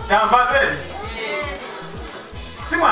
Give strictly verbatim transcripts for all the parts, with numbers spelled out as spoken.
Tampa ready? Simama.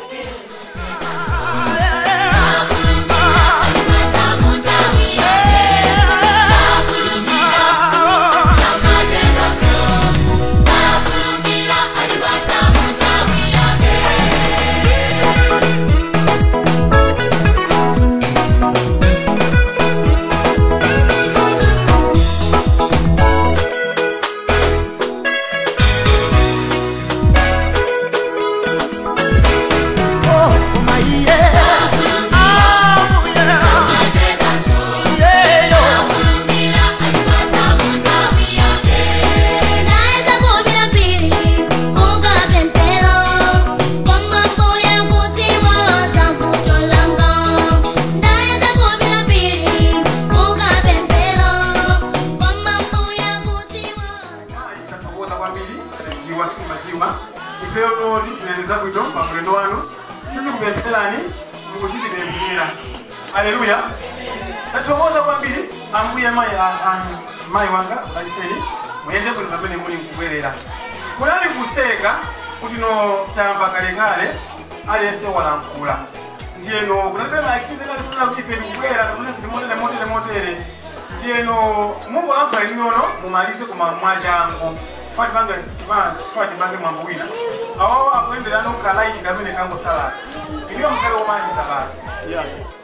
Haleluya. Natumoza kwa mbili ambuye mai mai wanga aliseni mwende kuli pamene muli kubwerera. Kunali kuseka kuti no Tampa kalengale alese walankula. Ndiye no kunapema accident alisona kuti fe kubwera kuna kuti motere motere motere. Ndiye no Mungu akwa inono mumalize kuma mwajango. Fati banga chibana fati banga mwambuina. Awo akwendera no kalaiti kamene kango sala. Ndiyo mkalo umani tabasi. Yeah.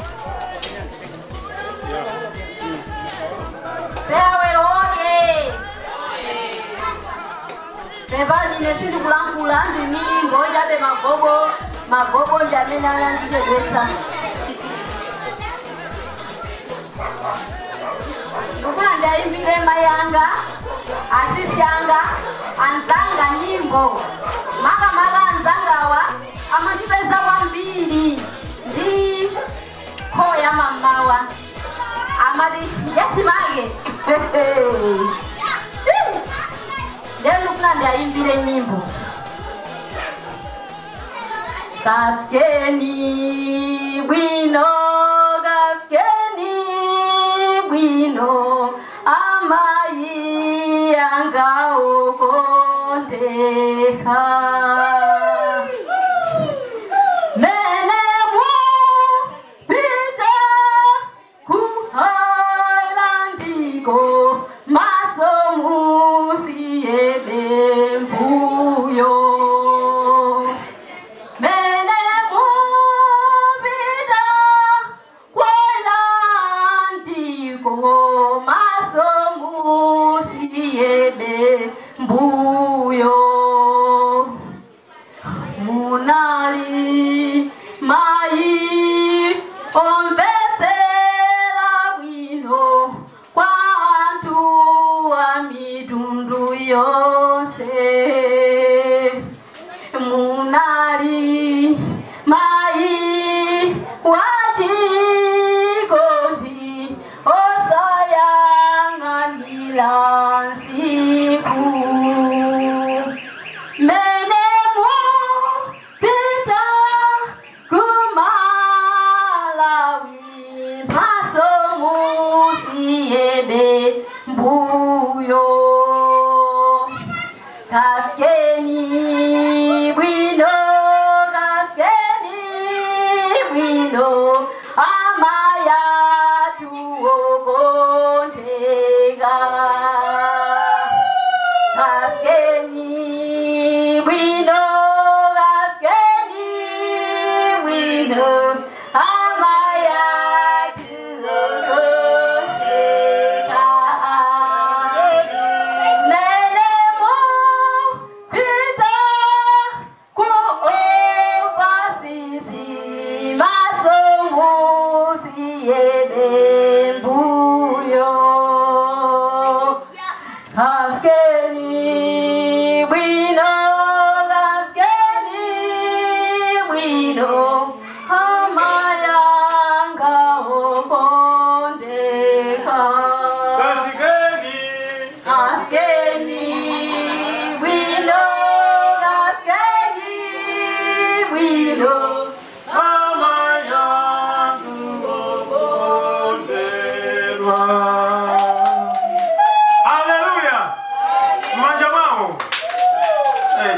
Bebani nesidu kulangula ndini ngoja be magobo magobo jamena nanjije gwetsa. Ukuna ndaimbire mayanga asisi yanga anzanga nyimbo maka maka anzangawa amatipeza wambiri ndi hoya mamawa amadi yasimage. Then look na ndaimbire nyimbo. Kapkeni bwino, kapkeni bwino, amai anga okondeka.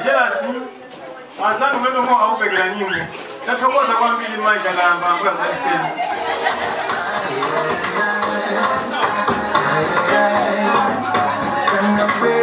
jealousy azanu mwendo mo aupegera nyimbo natokoza kwambiri mai kalamba kwa kusema I'm